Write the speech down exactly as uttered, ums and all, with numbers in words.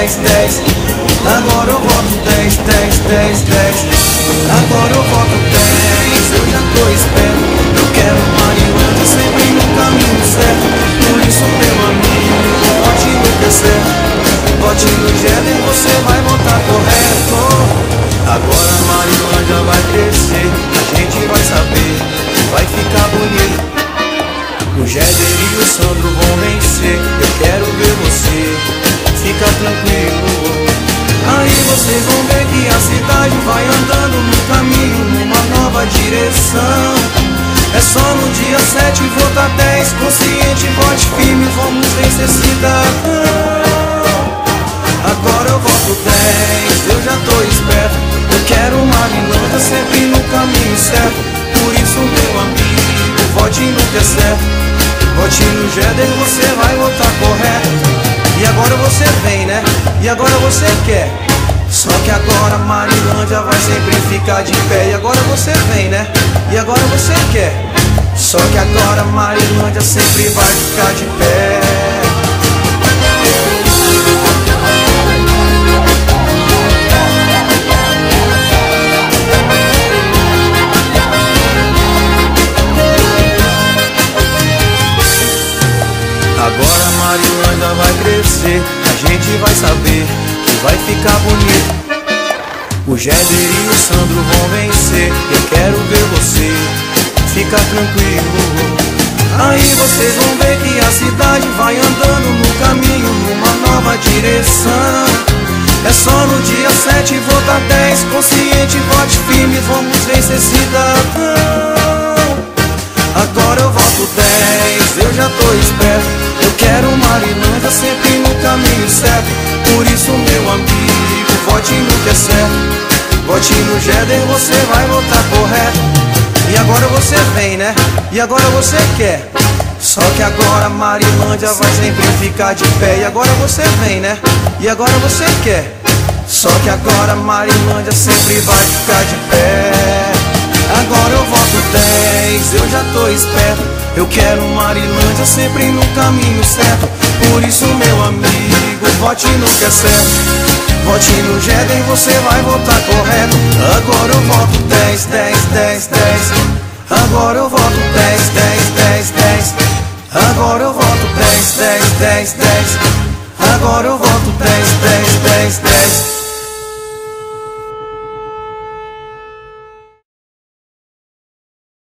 dez, dez. Agora eu voto dez, dez, dez, dez. Agora eu voto dez, eu já tô esperto. Eu quero Marilândia sempre no caminho certo. Por isso, meu amigo, vote no que é certo. Vote no Jeder, você vai votar correto. Agora a Marilândia vai crescer, a gente vai saber, vai ficar bonito. O Jeder e o Sandro vão vencer, eu quero ver você, fica tranquilo. Aí vocês vão ver que a cidade vai andando no caminho, numa nova direção. É só no dia sete, vota dez, consciente, vote firme, vamos vencer cidadão. Agora eu voto dez, eu já tô esperto. Eu quero Marilândia sempre no caminho certo. Por isso, meu amigo, vote no que é certo. Vote no Jeder, você vai votar correto. E agora você vem, né? E agora você quer. Só que agora Marilândia vai sempre ficar de pé. E agora você vem, né? E agora você quer. Só que agora Marilândia sempre vai ficar de pé. Agora a Marilândia vai crescer, a gente vai saber que vai ficar bonito. O Jeder e o Sandro vão vencer, eu quero ver você, fica tranquilo. Aí vocês vão ver que a cidade vai andando no caminho, numa nova direção. É só no dia sete, vota dez, consciente, vote firme, vamos vencer cidadão. Agora eu voto dez, eu já tô esperto. Eu quero Marilândia sempre no caminho certo. Por isso, meu amigo, vote no que é certo. Vote no Jeder, você vai votar correto. E agora você vem, né? E agora você quer. Só que agora Marilândia vai sempre ficar de pé. E agora você vem, né? E agora você quer. Só que agora Marilândia sempre vai ficar de pé. Agora eu voto dez, eu já tô esperto. Eu quero Marilândia sempre no caminho certo. Por isso, meu amigo, vote no que é certo. Vote no Jeder, você vai votar correto. Agora eu voto dez, dez, dez, dez. Agora eu voto dez, dez, dez, dez. Agora eu voto dez, dez, dez, dez. Agora eu voto dez, dez, dez, dez.